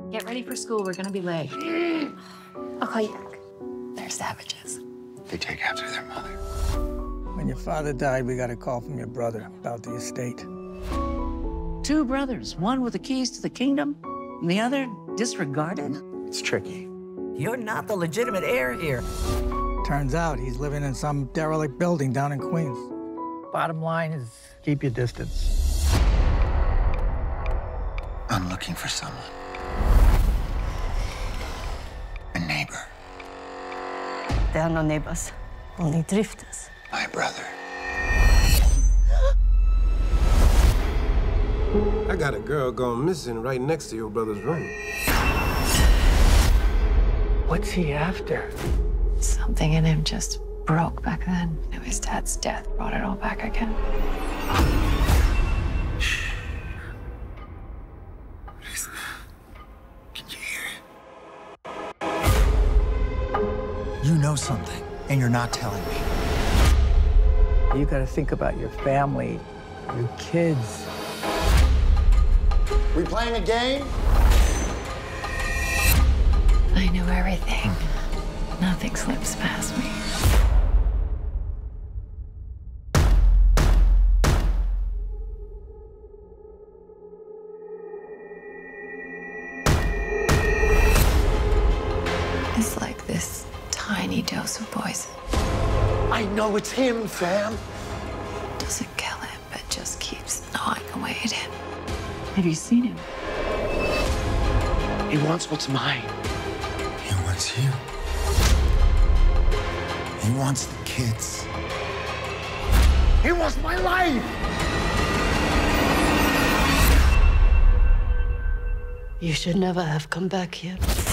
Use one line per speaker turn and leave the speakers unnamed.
Get ready for school. We're gonna be late. I'll call you back. They're savages.
They take after their mother.
When your father died, we got a call from your brother about the estate.
2 brothers, one with the keys to the kingdom, and the other disregarded.
It's tricky.
You're not the legitimate heir here.
Turns out he's living in some derelict building down in Queens. Bottom line is keep your distance.
I'm looking for someone. A neighbor.
There are no neighbors, only drifters.
My brother.
I got a girl gone missing right next to your brother's room.
What's he after?
Something in him just broke back then. Knew his dad's death brought it all back again.
Shh. Can you hear it? You know something, and you're not telling me.
You got to think about your family, your kids.
We playing a game?
I knew everything. Nothing slips past me. It's like this tiny dose of poison.
I know it's him, fam.
Doesn't kill him, but just keeps gnawing away at him. Have you seen him?
He wants what's mine. He wants you. He wants the kids. He wants my life!
You should never have come back here.